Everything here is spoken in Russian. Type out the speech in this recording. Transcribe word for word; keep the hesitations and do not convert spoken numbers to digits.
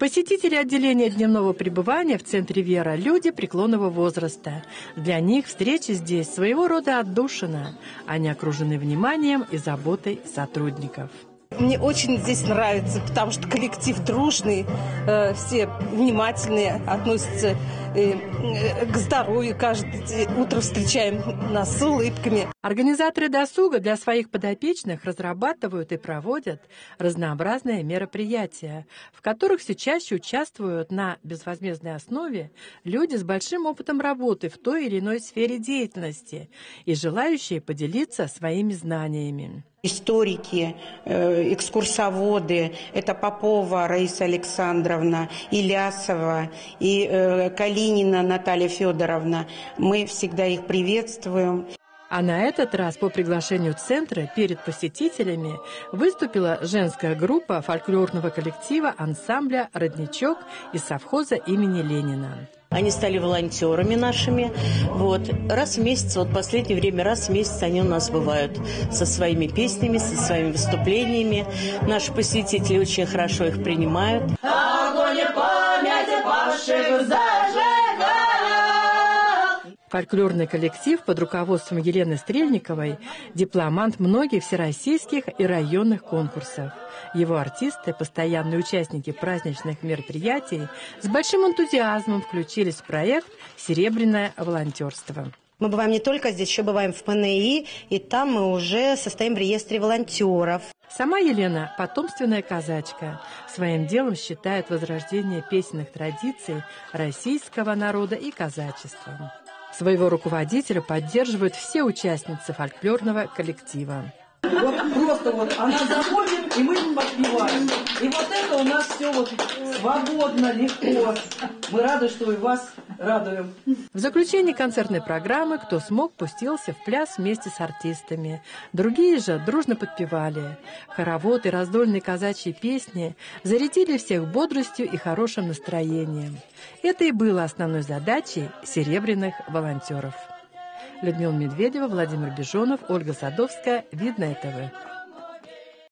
Посетители отделения дневного пребывания в центре «Вера» – люди преклонного возраста. Для них встреча здесь своего рода отдушина. Они окружены вниманием и заботой сотрудников. Мне очень здесь нравится, потому что коллектив дружный, э, все внимательные, относятся э, к здоровью. Каждое утро встречаем нас с улыбками. Организаторы досуга для своих подопечных разрабатывают и проводят разнообразные мероприятия, в которых все чаще участвуют на безвозмездной основе люди с большим опытом работы в той или иной сфере деятельности и желающие поделиться своими знаниями. Историки, экскурсоводы, это Попова Раиса Александровна, Илясова и Калинина Наталья Федоровна. Мы всегда их приветствуем. А на этот раз по приглашению центра перед посетителями выступила женская группа фольклорного коллектива ансамбля «Родничок» из совхоза имени Ленина. Они стали волонтерами нашими. Вот. Раз в месяц, вот в последнее время, раз в месяц они у нас бывают со своими песнями, со своими выступлениями. Наши посетители очень хорошо их принимают. Огонь и память павших зажигает. Фольклорный коллектив под руководством Елены Стрельниковой – дипломант многих всероссийских и районных конкурсов. Его артисты, постоянные участники праздничных мероприятий, с большим энтузиазмом включились в проект «Серебряное волонтерство». Мы бываем не только здесь, еще бываем в ПНИ, и там мы уже состоим в реестре волонтеров. Сама Елена – потомственная казачка. Своим делом считает возрождение песенных традиций российского народа и казачества. Своего руководителя поддерживают все участницы фольклорного коллектива. Вот просто вот она заходит, и мы подпеваем. И вот это у нас все вот свободно, легко. Мы рады, что и вас радуем. В заключении концертной программы кто смог, пустился в пляс вместе с артистами. Другие же дружно подпевали. Хоровод и раздольные казачьи песни зарядили всех бодростью и хорошим настроением. Это и было основной задачей серебряных волонтеров. Людмила Медведева, Владимир Бежонов, Ольга Садовская. Видное ТВ.